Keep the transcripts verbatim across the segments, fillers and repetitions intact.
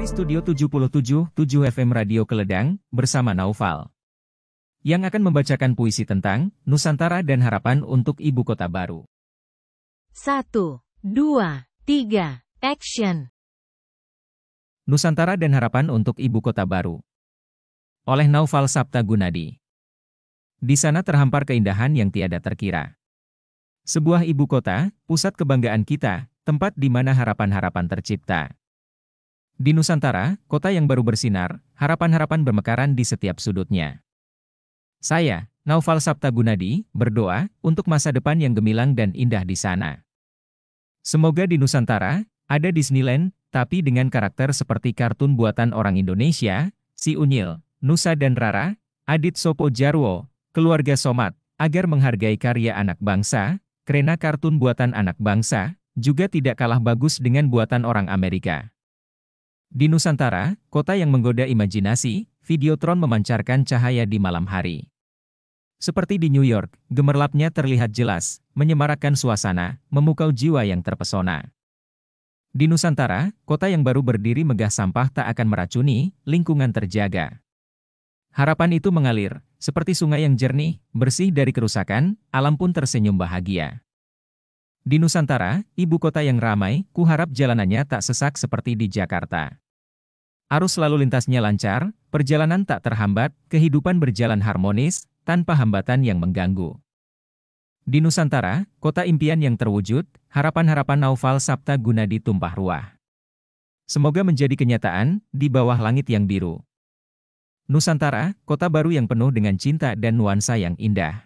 Dari Studio tujuh puluh tujuh koma tujuh F M Radio Keledang, bersama Naufal, yang akan membacakan puisi tentang Nusantara dan Harapan untuk Ibu Kota Baru. Satu, dua, tiga, action. Nusantara dan Harapan untuk Ibu Kota Baru. Oleh Naufal Sapta Gunadi. Di sana terhampar keindahan yang tiada terkira. Sebuah ibu kota, pusat kebanggaan kita, tempat di mana harapan-harapan tercipta. Di Nusantara, kota yang baru bersinar, harapan-harapan bermekaran di setiap sudutnya. Saya, Naufal Sapta Gunadi, berdoa untuk masa depan yang gemilang dan indah di sana. Semoga di Nusantara, ada Disneyland, tapi dengan karakter seperti kartun buatan orang Indonesia, Si Unyil, Nusa dan Rara, Adit Sopo Jarwo, keluarga Somat, agar menghargai karya anak bangsa, karena kartun buatan anak bangsa, juga tidak kalah bagus dengan buatan orang Amerika. Di Nusantara, kota yang menggoda imajinasi, Videotron memancarkan cahaya di malam hari. Seperti di New York, gemerlapnya terlihat jelas, menyemarakkan suasana, memukau jiwa yang terpesona. Di Nusantara, kota yang baru berdiri megah sampah tak akan meracuni, lingkungan terjaga. Harapan itu mengalir, seperti sungai yang jernih, bersih dari kerusakan, alam pun tersenyum bahagia. Di Nusantara, ibu kota yang ramai, kuharap jalanannya tak sesak seperti di Jakarta. Arus lalu lintasnya lancar, perjalanan tak terhambat, kehidupan berjalan harmonis, tanpa hambatan yang mengganggu. Di Nusantara, kota impian yang terwujud, harapan-harapan Naufal Sapta Gunadi tumpah ruah. Semoga menjadi kenyataan, di bawah langit yang biru. Nusantara, kota baru yang penuh dengan cinta dan nuansa yang indah.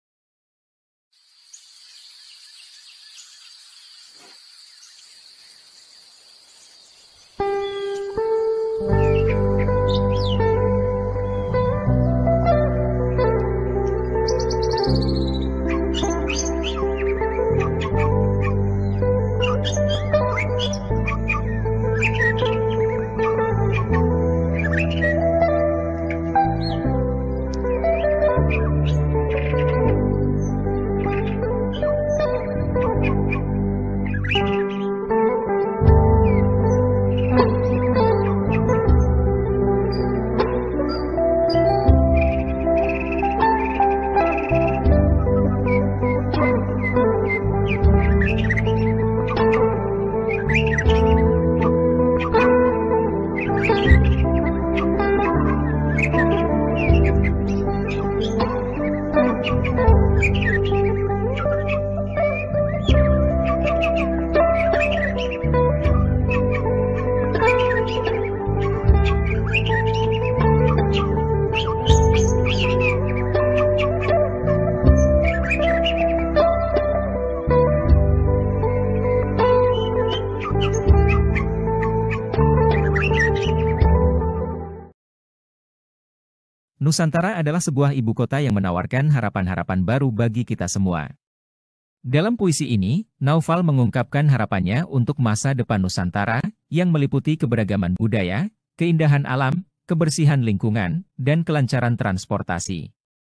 Nusantara adalah sebuah ibu kota yang menawarkan harapan-harapan baru bagi kita semua. Dalam puisi ini, Naufal mengungkapkan harapannya untuk masa depan Nusantara, yang meliputi keberagaman budaya, keindahan alam, kebersihan lingkungan, dan kelancaran transportasi.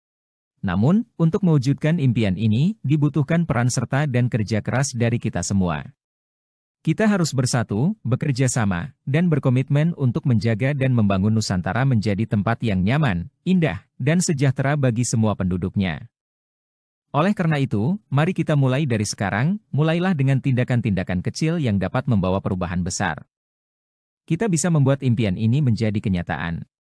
Namun, untuk mewujudkan impian ini, dibutuhkan peran serta dan kerja keras dari kita semua. Kita harus bersatu, bekerja sama, dan berkomitmen untuk menjaga dan membangun Nusantara menjadi tempat yang nyaman, indah, dan sejahtera bagi semua penduduknya. Oleh karena itu, mari kita mulai dari sekarang, mulailah dengan tindakan-tindakan kecil yang dapat membawa perubahan besar. Kita bisa membuat impian ini menjadi kenyataan.